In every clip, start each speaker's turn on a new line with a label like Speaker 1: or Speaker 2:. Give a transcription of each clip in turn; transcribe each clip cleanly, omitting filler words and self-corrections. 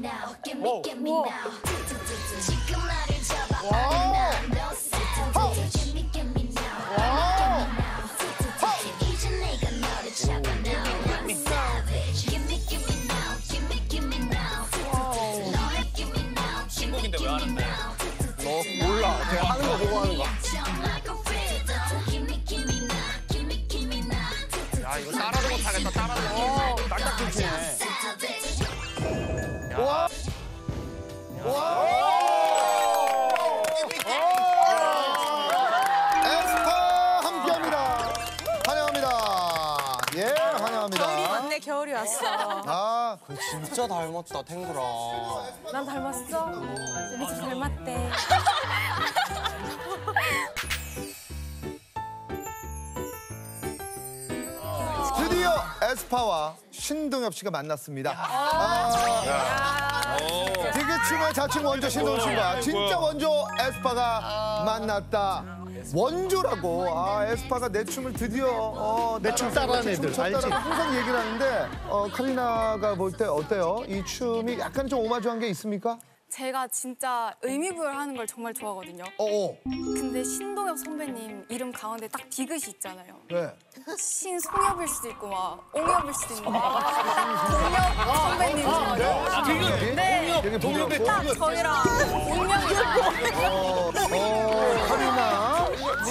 Speaker 1: 신곡인데 왜 하는데?
Speaker 2: 몰라. 제가 하는 거 보고 하는 거.
Speaker 1: 야 이거 따라도 못하겠다. 따라도 못하겠다.
Speaker 2: 딱딱 끊기네. 와! 와! 에스파 함께합니다. 환영합니다. 예, 환영합니다.
Speaker 3: 겨울이 왔네, 겨울이 왔어.
Speaker 2: 아,
Speaker 4: 진짜 닮았다, 탱구랑.
Speaker 3: 난 닮았어? 우리 집 닮았대.
Speaker 2: 드디어 에스파와 신동엽 씨가 만났습니다. 되게 춤의 자칭 원조 신동엽 씨가 진짜 원조 에스파가 만났다. 원조라고. 아, 에스파가 내 춤을 드디어
Speaker 5: 내 춤 따라하는 애들,
Speaker 2: 췄다라고
Speaker 5: 알지?
Speaker 2: 항상 얘기를 하는데 카리나가 볼 때 어때요? 이 춤이 약간 좀 오마주한 게 있습니까?
Speaker 6: 제가 진짜 의미부여하는 걸 정말 좋아하거든요. 근데 신동엽 선배님 이름 가운데 딱 디귿이 있잖아요.
Speaker 2: 네.
Speaker 6: 신송엽일 수도 있고 막 옹엽일 수도 있고 동엽 선배님처럼.
Speaker 2: 디귿?
Speaker 6: 네.
Speaker 2: 되게 동엽의
Speaker 6: 딱 저희랑 운명이잖아요.
Speaker 2: 카리나.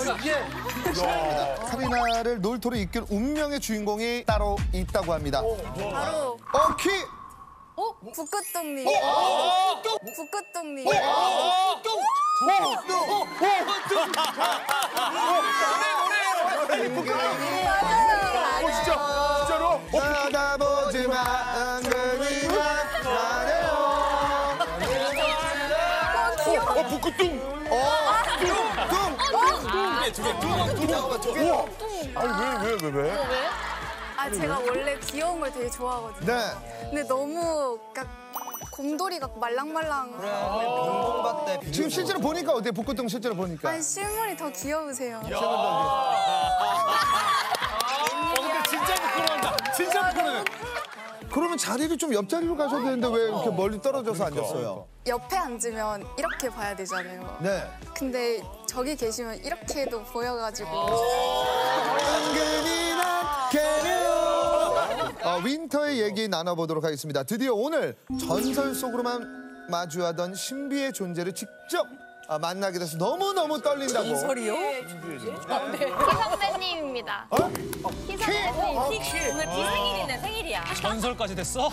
Speaker 2: 카리나를 놀토로 이끌 운명의 주인공이 따로 있다고 합니다.
Speaker 6: 바로
Speaker 2: 키!
Speaker 6: 북극동님. 북극동님.
Speaker 2: 진짜로? 쳐다보지 마, 은근히만 말해요.
Speaker 5: 북극둥. 아니, 왜?
Speaker 6: 아 제가 원래 귀여운 걸 되게 좋아하거든요.
Speaker 2: 네.
Speaker 6: 근데 너무 곰돌이 같고 말랑말랑.
Speaker 4: 빙봉밭대.
Speaker 2: 지금 실제로 보니까 어때요? 북극동 실제로 보니까.
Speaker 6: 아니 실물이 더 귀여우세요.
Speaker 1: 근데 진짜 부끄러운다. 진짜 부끄러워.
Speaker 2: 그러면 자리를 좀 옆자리로 가셔야 되는데 왜 이렇게 멀리 떨어져서 앉았어요?
Speaker 6: 옆에 앉으면 이렇게 봐야 되잖아요.
Speaker 2: 네.
Speaker 6: 근데 저기 계시면 이렇게도 보여가지고.
Speaker 2: 은근히나 개요. 윈터의 얘기 나눠보도록 하겠습니다. 드디어 오늘 전설 속으로만 마주하던 신비의 존재를 직접 만나게 돼서 너무너무 떨린다고.
Speaker 3: 소리요?
Speaker 7: 키 선배님입니다. 키 선배님.
Speaker 3: 오늘 키 생일이네, 생일이야.
Speaker 1: 전설까지 됐어?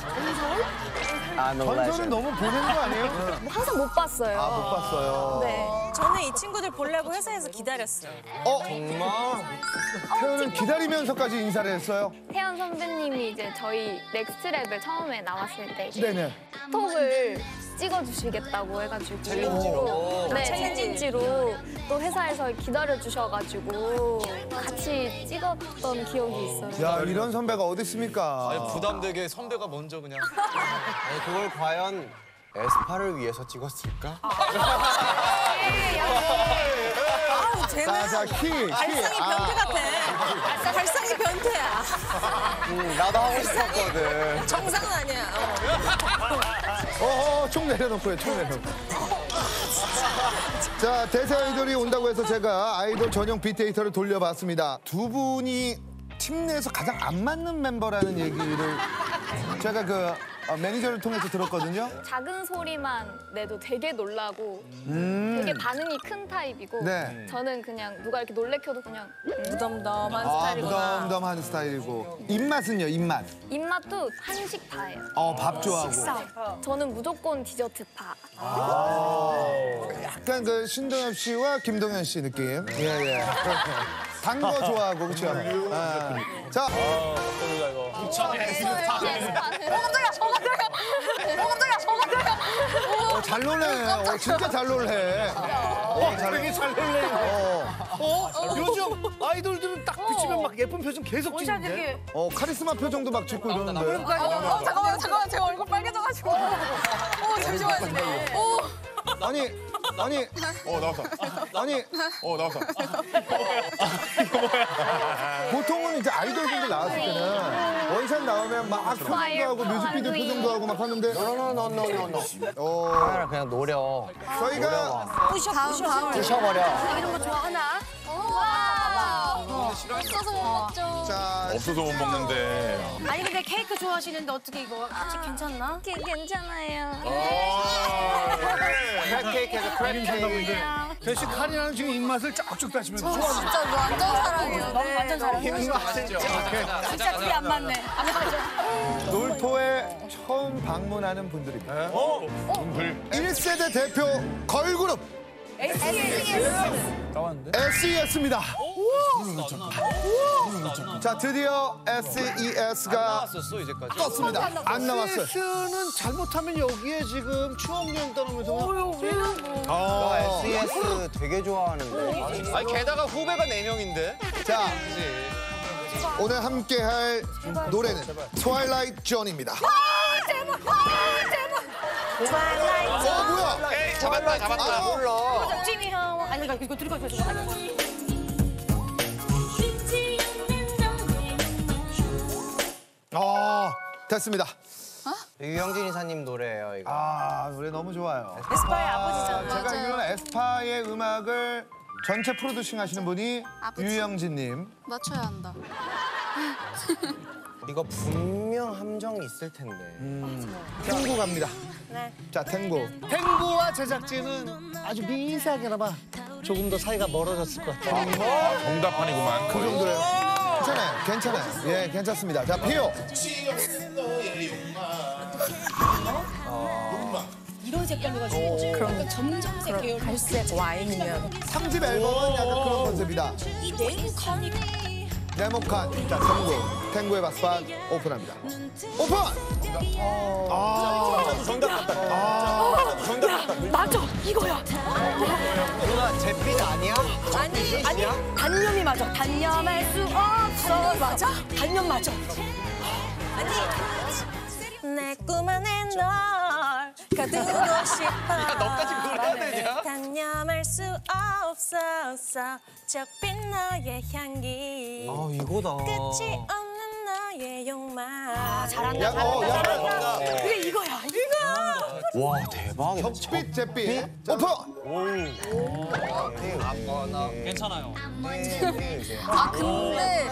Speaker 2: 전설은 너무 보낸 거 아니에요?
Speaker 7: 항상 못 봤어요.
Speaker 2: 못 봤어요.
Speaker 7: 네.
Speaker 3: 저는 이 친구들 보려고 회사에서 기다렸어요.
Speaker 4: 정말?
Speaker 2: 태연은 기다리면서까지 인사를 했어요?
Speaker 7: 태연 선배님이 이제 저희 넥스트 레벨 처음에 나왔을 때
Speaker 2: 네네.
Speaker 7: 톡을 찍어주시겠다고 해가지고 챌린지로? 네, 챌린지로 또 회사에서 기다려주셔가지고 같이 찍었던 기억이 있어요.
Speaker 2: 야, 이런 선배가 어디 있습니까?
Speaker 1: 부담되게 선배가 먼저 그냥.
Speaker 4: 아니, 그걸 과연 에스파를 위해서 찍었을까?
Speaker 3: 아우, 쟤는
Speaker 2: 자, 키.
Speaker 3: 발상이 변태 같아. 발상이 변태야.
Speaker 4: 나도 하고 싶었거든.
Speaker 3: 정상은 아니야.
Speaker 2: 총 내려놓고요, 총 내려놓고. 자, 대세 아이돌이 온다고 해서 제가 아이돌 전용 빅데이터를 돌려봤습니다. 두 분이 팀 내에서 가장 안 맞는 멤버라는 얘기를 제가 매니저를 통해서 들었거든요.
Speaker 7: 작은 소리만 내도 되게 놀라고 되게 반응이 큰 타입이고
Speaker 2: 네.
Speaker 7: 저는 그냥 누가 이렇게 놀래켜도 그냥
Speaker 3: 무덤덤한 스타일이구나.
Speaker 2: 무덤덤한 스타일이고. 입맛은요, 입맛?
Speaker 7: 입맛도 한식 파예요.
Speaker 2: 밥 좋아하고.
Speaker 7: 식사. 저는 무조건 디저트 파.
Speaker 2: 약간 신동엽 씨와 김동현 씨 느낌. 예. 단 거 좋아하고, 그렇죠? 자. 잘 놀래. 진짜 잘 놀래.
Speaker 5: 되게 잘 놀래요. 요즘 아이돌들은 딱 비치면 막 예쁜 표정 계속 찍는데.
Speaker 2: 카리스마 표정도 막 짓고 이러는데.
Speaker 6: 잠깐만 제 얼굴 빨개져가지고. 잠시만요.
Speaker 2: 아니, 아니,
Speaker 1: 나왔다.
Speaker 2: 아니,
Speaker 1: 나왔다.
Speaker 2: 보통은 이제 아이돌분들 나왔을 때는 원샷 나오면 막 표정도 하고 뮤직비디오 표정도 하고 막 하는데
Speaker 4: 노노노노노노. 카메라 그냥 노려.
Speaker 2: 저희가
Speaker 4: 부셔버려.
Speaker 3: 이런 거 좋아하나?
Speaker 7: 없어서 못 먹죠.
Speaker 2: 자,
Speaker 1: 없어서 못 먹는데.
Speaker 3: 아니 근데 케이크 좋아하시는데 어떻게 이거 아직 괜찮나?
Speaker 7: 괜찮아요.
Speaker 4: 크랩 케이크에서 크랩 케이크.
Speaker 5: 대신 카리나는 지금 입맛을 쫙쭉 따시면서 좋아하는
Speaker 6: 진짜 완전 사랑해요.
Speaker 3: 너무 완전 잘하시네. 진짜 둘이 안 맞네. 안 맞아.
Speaker 2: 놀토에 처음 방문하는 분들입니다. 분들. 1세대 대표 걸그룹 SES입니다. 자, 드디어 SES가
Speaker 1: 썼어 이제까지.
Speaker 2: 떴습니다. 안 나왔어요.
Speaker 5: SES는 잘못하면 여기에 지금 추억여행 떠나면서
Speaker 4: SES 되게 좋아하는데.
Speaker 1: 아니 게다가 후배가 4명인데.
Speaker 2: 자, 오늘 함께할 노래는 트와일라이트 존입니다. 뭐야?
Speaker 1: 에이 잡았다.
Speaker 2: 몰라.
Speaker 3: 찜이 형. 아니 이거 들고 있어.
Speaker 2: 됐습니다.
Speaker 4: 유영진 이사님 노래예요 이거.
Speaker 2: 노래 너무 좋아요.
Speaker 3: 에스파의 아버지잖아.
Speaker 2: 제가 알기로는 에스파의 음악을 전체 프로듀싱 하시는 분이 유영진님.
Speaker 6: 맞춰야 한다.
Speaker 4: 이거 분명 함정이 있을 텐데.
Speaker 2: 탱고 갑니다.
Speaker 3: 네.
Speaker 2: 자, 탱고.
Speaker 5: 탱고와 제작진은 아주 미세하게나마 조금 더 사이가 멀어졌을 것 같아요.
Speaker 1: 정답판이구만.
Speaker 2: 그 정도예요. 괜찮아요. 예, 괜찮습니다. 자, 피오.
Speaker 3: 이런 색깔로 가지고 그럼 점점색 계열 갈색 와인이면
Speaker 2: 3집 앨범은 약간 그런 컨셉이다.
Speaker 3: 이 네모칸이
Speaker 2: 네모칸. 자, 탱고의 바스판 오픈합니다. 오픈!
Speaker 3: 맞아 이거야.
Speaker 4: 누나 잿빛 아니야?
Speaker 3: 아니 단념이 맞아. 단념할 수 없어. 맞아? 단념 맞아. 아니 내 꿈 안에 널 가두고 싶어. 야
Speaker 1: 너까지 그걸 해야 되냐?
Speaker 3: 단념할 수 없어. 적빛 너의 향기.
Speaker 4: 이거다.
Speaker 3: 끝이 없는 너의 욕망. 잘한다.
Speaker 2: 야,
Speaker 3: 그래 이거야. 이거.
Speaker 4: 와 대박이다.
Speaker 2: 햇빛, 잿빛. 오픈!
Speaker 1: 괜찮아요.
Speaker 6: 아 근데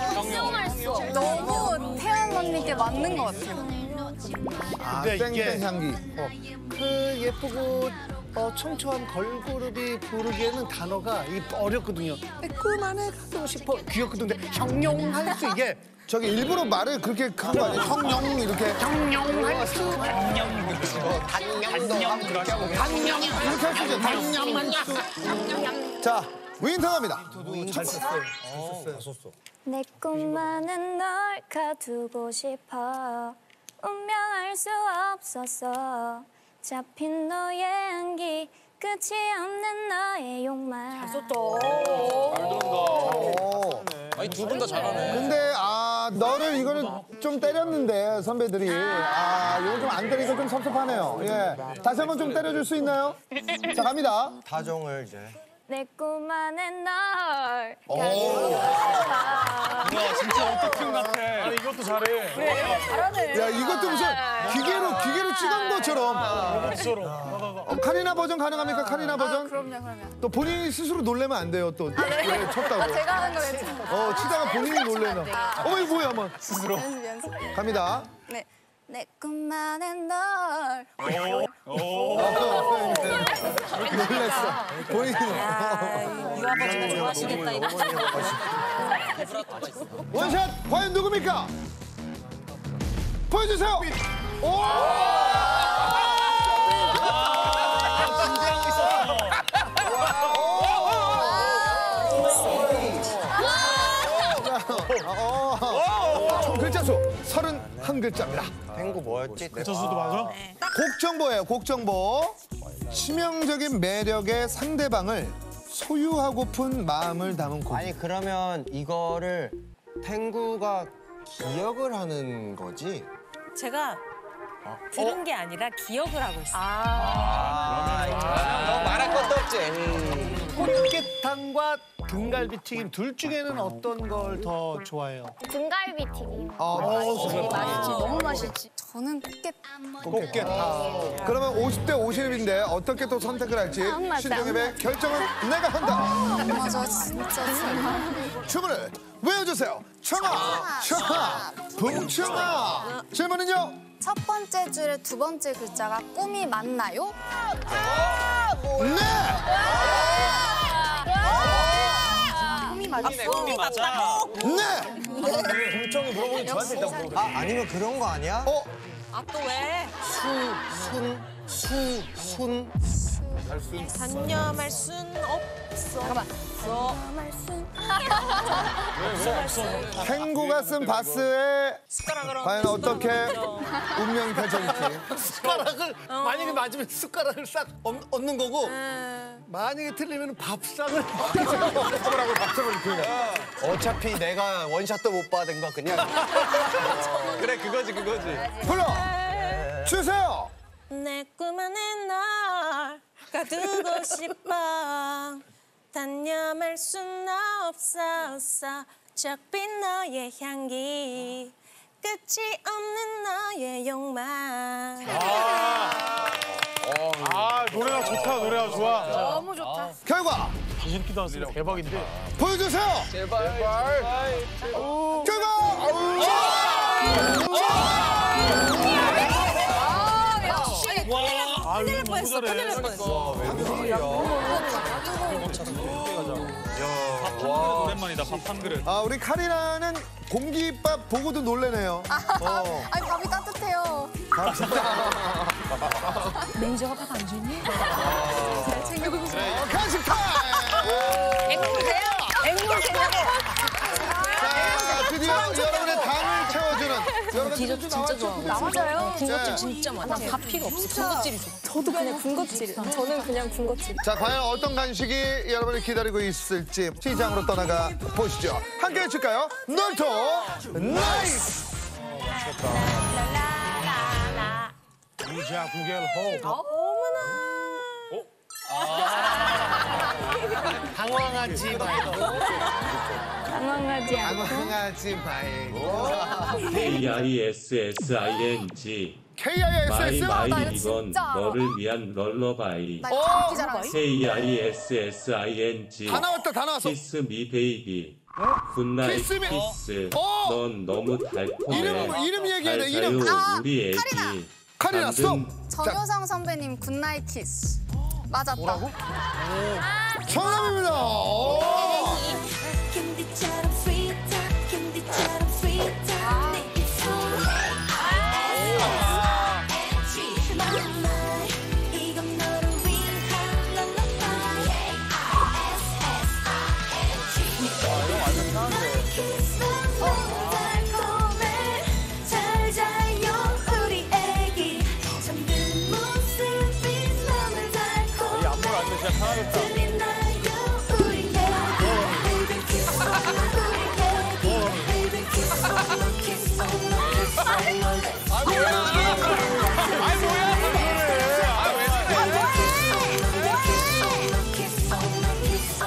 Speaker 6: 너무 태연 언니께 맞는 것 같아요.
Speaker 5: 근데 이게
Speaker 2: 땡땡 향기.
Speaker 5: 그 예쁘고 청초한 걸그룹이 부르기에는 단어가 어렵거든요. 내 꿈 안에 가고 싶어. 귀엽거든요. 근데 형용할 수 이게
Speaker 2: 저기 일부러 말을 그렇게 한 거 아니에요? 형용 이렇게.
Speaker 5: 형용할 수.
Speaker 2: 이렇게 할 수 있죠. 단념할 수. 자, 윈터 갑니다.
Speaker 5: 잘 썼어요.
Speaker 7: 내 꿈만은 널 가두고 싶어. 운명할 수 없었어. 잡힌 너의 향기 끝이 없는 너의 욕망.
Speaker 3: 잘 썼다.
Speaker 1: 아니 두 분 다 잘하네.
Speaker 2: 근데 너를 이거는 좀 때렸는데 선배들이 이거 좀 안 때리니까 좀 섭섭하네요. 예, 다시 한번 좀 때려줄 수 있나요? 자, 갑니다.
Speaker 4: 다정을 이제.
Speaker 7: 내 꿈 안에 널 가두고 싶어.
Speaker 1: 진짜 어떻게 같아. 아니 이것도 잘해.
Speaker 3: 잘하네.
Speaker 2: 야, 이것도 무슨 기계로 찍은 것처럼. 카리나 버전 가능합니까? 카리나 버전?
Speaker 6: 그럼요.
Speaker 2: 또 본인이 스스로 놀래면 안 돼요. 또 예, 쳤다고.
Speaker 6: 제가 하는 거 괜찮아요.
Speaker 2: 치다가 본인이 놀래면. 어머, 이거 뭐야, 뭐. 스스로.
Speaker 6: 연습.
Speaker 2: 갑니다.
Speaker 6: 네. 내 꿈만의 널.
Speaker 2: 놀랬어. 본인이.
Speaker 3: 유아버지가 좋아하시겠다 이거.
Speaker 2: 원샷 과연 누굽니까? 보여주세요. 오! 총 글자 수 31글자입니다.
Speaker 4: 탱고 뭐였지?
Speaker 1: 수도 맞아?
Speaker 2: 곡 정보예요. 곡 정보. 치명적인 매력의 상대방을 소유하고픈 마음을 담은 곡.
Speaker 4: 아니 그러면 이거를 탱구가 기억을 하는 거지?
Speaker 3: 제가 들은 게 아니라 기억을 하고 있어.
Speaker 4: 너 말할 것도 없지.
Speaker 5: 꽃게탕과 등갈비튀김 둘 중에는 어떤 걸 더 좋아해요?
Speaker 7: 등갈비 튀김.
Speaker 6: 되게 맛있지. 너무 맛있지. 저는
Speaker 2: 꽃게탕. 그러면 50대 50인데 어떻게 또 선택을 할지
Speaker 7: 맞아.
Speaker 2: 신동엽의 결정은 내가 한다.
Speaker 6: 맞아 진짜.
Speaker 2: 주문을 외워주세요. 청아, 청아, 붕청아. 질문은요?
Speaker 6: 첫 번째 줄의 두 번째 글자가 꿈이 맞나요?
Speaker 2: 네.
Speaker 6: 꿈이 맞아.
Speaker 1: 꿈이 맞아.
Speaker 2: 네.
Speaker 1: 공청이 물어보니 저한테 일단 물어봐.
Speaker 4: 아, 아니면 그런 거 아니야?
Speaker 3: 아, 또 왜?
Speaker 5: 순.
Speaker 3: 단념할 순 없어. 잠깐만.
Speaker 2: 탱구가 쓴 바스에
Speaker 3: 숟가락으로.
Speaker 2: 과연 어떻게 운명이 펼쳐질지.
Speaker 5: 숟가락을 만약에 맞으면 숟가락을 싹 얻는 거고 만약에 틀리면 밥상을
Speaker 2: 숟가락으로 박수를 이렇게.
Speaker 4: 어차피 내가 원샷도 못 받은 거 그냥.
Speaker 1: 그래 그거지.
Speaker 2: 불러 주세요.
Speaker 3: 내 꿈 안에 널 가두고 싶어. 단념할 순 없어. 적빛 너의 향기. 끝이 없는 너의 욕망.
Speaker 1: 아 노래가 좋다. 노래가 좋아.
Speaker 6: 너무 좋다.
Speaker 2: 결과
Speaker 1: 귀신기 나왔으니 대박인데.
Speaker 2: 보여주세요.
Speaker 4: 제발.
Speaker 2: 결과.
Speaker 3: 큰일 날 뻔했어. 큰일 날 뻔했어.
Speaker 1: 오랜만이다. 밥 한 그릇.
Speaker 2: 아, 우리 카리나는 공깃밥 보고도 놀래네요.
Speaker 6: 아니 밥이 따뜻해요.
Speaker 3: 매니저가 밥 안 줬니?
Speaker 6: 잘 챙겨주세요.
Speaker 2: 간식 타임!
Speaker 3: 앵무새.
Speaker 2: 자, 드디어 여러분의 당을 채워주는 여러분
Speaker 3: 디저트 진짜 좋아하고.
Speaker 6: 맞아요.
Speaker 3: 군것질 진짜 많아. 밥 필요 없어. 군것질이 좋아.
Speaker 6: 저도 그냥 군것질. 저는 그냥 군것질.
Speaker 2: 자, 과연 어떤 간식이 여러분을 기다리고 있을지 시장으로 떠나가 보시죠. 함께 해줄까요? 놀토 나이스!
Speaker 1: 이자 구겔 호.
Speaker 5: 당황하지 말고.
Speaker 7: 당황하지 않고.
Speaker 2: 당황하지 말고.
Speaker 8: KISSING
Speaker 2: KISS?
Speaker 8: 마이
Speaker 6: 나 이거
Speaker 8: 이건
Speaker 6: 진짜 알아.
Speaker 8: 너를 위한 럴러바이
Speaker 6: 나 이거 감기 잘하지.
Speaker 8: KISSING
Speaker 2: 다 나왔다, 다 나왔어.
Speaker 8: 키스 미 베이비 굿나잇
Speaker 2: 키스 미-
Speaker 8: 키스
Speaker 2: 어?
Speaker 8: 넌 너무 달콤해
Speaker 2: 이름 얘기해야 돼,
Speaker 8: 잘
Speaker 2: 이름.
Speaker 8: 자요
Speaker 6: 아,
Speaker 8: 우리
Speaker 6: 카리나.
Speaker 8: 애기
Speaker 2: 카리나 스톱!
Speaker 8: 만든
Speaker 6: 정효성 선배님 굿나잇 키스. 맞았다.
Speaker 2: 정답입니다.
Speaker 9: 캔디처럼 sweet, 캔디처럼 sweet. 이건 너를 위한 lullaby. 달콤해. 잘 자요 우리 애기. 잠든 모습이 너무 달콤해.
Speaker 1: 안물 안 돼. 진짜 편하겠다.
Speaker 9: 들리나요 우리 애기. Baby kiss on 우리 애기. Baby kiss on kiss on kiss on. Kiss on kiss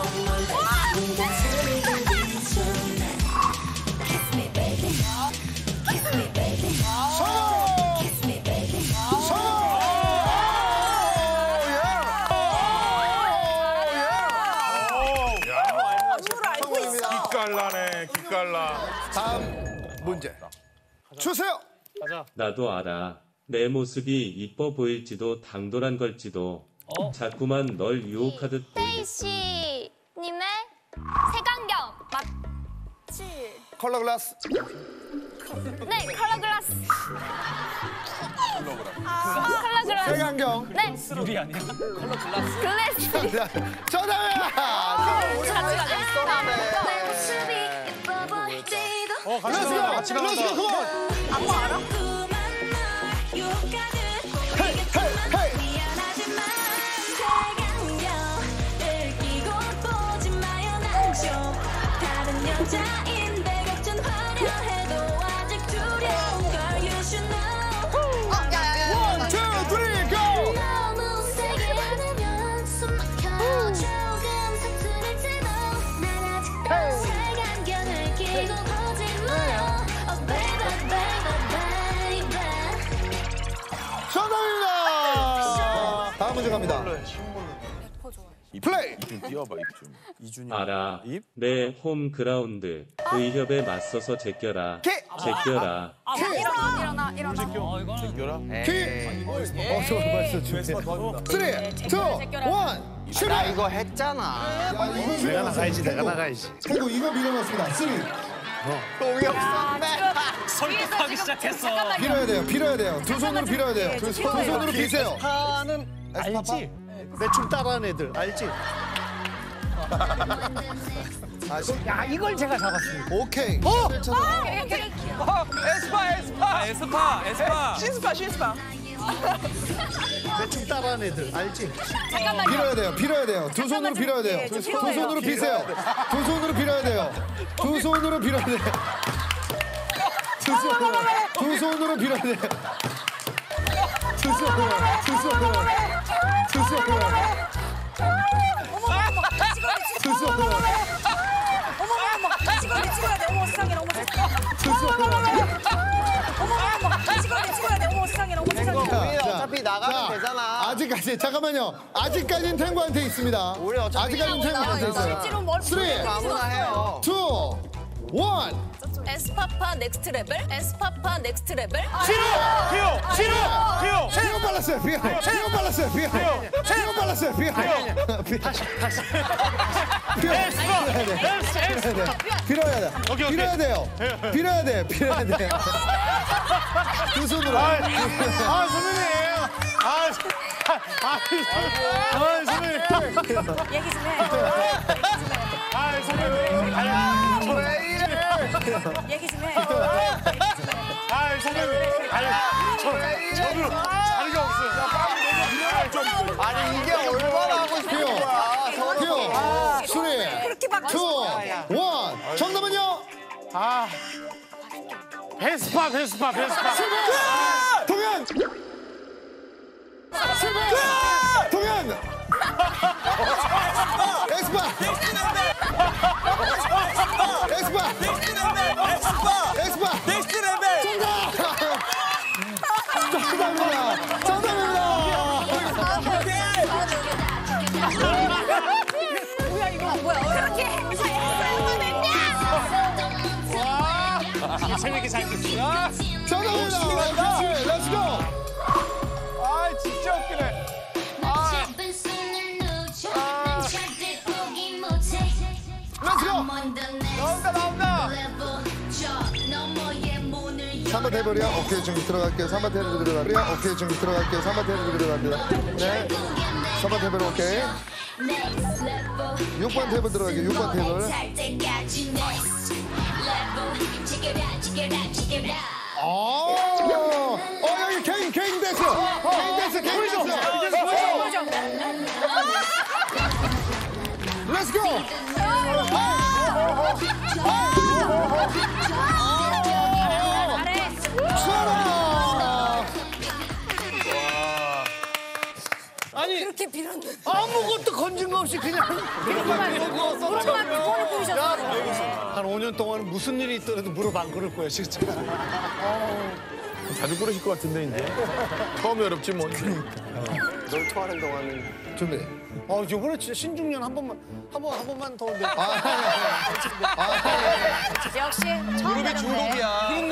Speaker 9: on. Kiss me baby. Kiss me baby. Kiss me baby.
Speaker 1: 기깔나네. 기깔나.
Speaker 2: 다음 문제 주세요.
Speaker 8: 나도 알아 내 모습이 이뻐 보일지도 당돌한 걸지도 자꾸만 널 유혹하듯 보이겠어
Speaker 7: 스테이시 님의 색안경.
Speaker 2: 컬러 글라스.
Speaker 7: 네, 컬러 글라스. 컬러 글라스.
Speaker 2: 색안경.
Speaker 7: 네,
Speaker 1: 유리 아니야?
Speaker 7: 글래스.
Speaker 2: 정답이야.
Speaker 7: 내 모습이 예뻐 보일지도.
Speaker 1: 같이
Speaker 2: 렛츠고.
Speaker 1: 나가. 같이 나간다.
Speaker 2: 렛츠고. 컴온.
Speaker 9: 안무 알아? 유혹하듯
Speaker 2: 헤이 헤이.
Speaker 9: 미안하지만 색안경을 끼고 보지 마요 난 좀 다른 여자인데 걱정 화려해도 아직 두려운 걸 you should know.
Speaker 6: 야야야.
Speaker 2: 다음 문제 갑니다. 플레이.
Speaker 8: 알아. 내 홈그라운드 의협에 맞서서 제껴라. 제껴라.
Speaker 6: 일어나.
Speaker 2: 키. 정말 벌써 준비. 3, 2, 1, 슛.
Speaker 4: 나 이거 했잖아.
Speaker 2: 내가 나가야지. 그리고 이거 밀어넣습니다. 3.
Speaker 1: 설득하기 시작했어.
Speaker 2: 빌어야 돼요. 두 손으로 빌어야 돼요. 두 손으로 비세요.
Speaker 5: 파는 알지? 내 춤 따라하는 애들 알지? 야 이걸 제가 잡았습니다.
Speaker 2: 오케이.
Speaker 1: 에스파.
Speaker 5: 내 춤 따라하는 애들 알지?
Speaker 2: 빌어야 돼요. 두 손으로 빌어야 돼요. 두 손으로 비세요. 두 손으로 빌어야 돼요. 두 손으로 빌어야 돼요. 두 손으로 빌어야 돼요. 두 손으로.
Speaker 6: 찍어야 돼. 어머 세상에 너무
Speaker 4: 우리 어차피 나가면 되잖아.
Speaker 2: 아직까지 잠깐만요. 아직까지는 탱고한테 있습니다.
Speaker 4: 우리 어차피
Speaker 2: 아직까지는 탱고한테 있어요. 3, 2, 1.
Speaker 4: 아무나 해요.
Speaker 3: 에스파파 넥스트 레벨? 에스파파 넥스트 레벨?
Speaker 2: 피오 빨랐어요. 피오 빨랐어요. 빌어야 돼. 두 손으로.
Speaker 1: 선배님. 선배님.
Speaker 6: 얘기 좀 해.
Speaker 1: 선배님.
Speaker 6: 얘기 좀 해.
Speaker 1: 선배님. 저도 자리가 없어요.
Speaker 4: 아니 이게 얼마나 하고 싶은 거야.
Speaker 2: 피오. 3, 2, 1. 정답은요?
Speaker 1: 베스파.
Speaker 2: 동현. 에스파. 정답입니다.
Speaker 6: 그렇게
Speaker 1: 재밌게 잘 듣습니다.
Speaker 2: 정답입니다. 렛츠고.
Speaker 1: 진짜 웃기네. 나온다.
Speaker 2: 3번 테이블이요? 오케이, 지금 들어갈게요. 3번 테이블 들어갈게요. 오케이, 지금 들어갈게요. 3번 테이블 들어갑니다. 네. 3번 테이블 오케이. 6번 테이블 들어갈게요. 6번 테이블. 여기 개인 댄스. 렛츠고.
Speaker 5: 아니
Speaker 6: 그렇게 빌었는데.
Speaker 5: 아무것도 건진 거 없이 그냥
Speaker 6: 그렇게만 뒷번을 보이셨어요.
Speaker 5: 한 5년 동안 무슨 일이 있더라도 무릎 안 꿇을 거야 진짜.
Speaker 1: 자주 꿇으실 것 같은데 이제. 처음이 어렵지 뭐.
Speaker 4: 널 토하는 동안은
Speaker 2: 준비.
Speaker 5: 이번에 진짜 신중년 한 번만 더.
Speaker 6: 역시 처음
Speaker 4: 무릎이 중독이야.